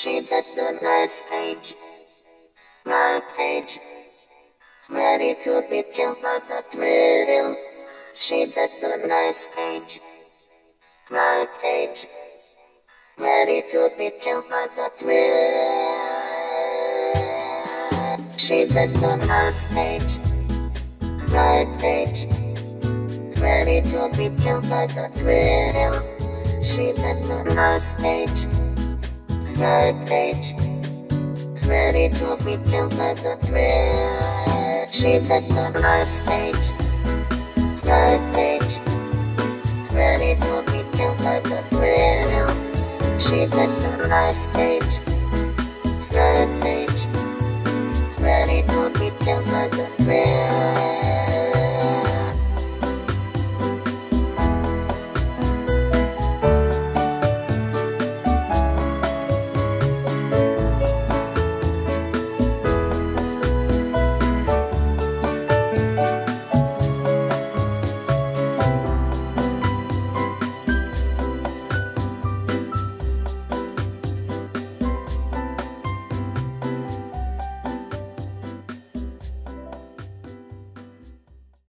She's at the nice age, right age, ready to be killed by the thrill. She's at the nice age, right age, ready to be killed by the thrill. She's at the nice age, right age, ready to be killed by the thrill. She's at the nice age, right age, ready to be killed by the thrill. She's at the nice age, right age, ready to be killed by the thrill. She's at the nice age, right age, ready to be killed by the thrill.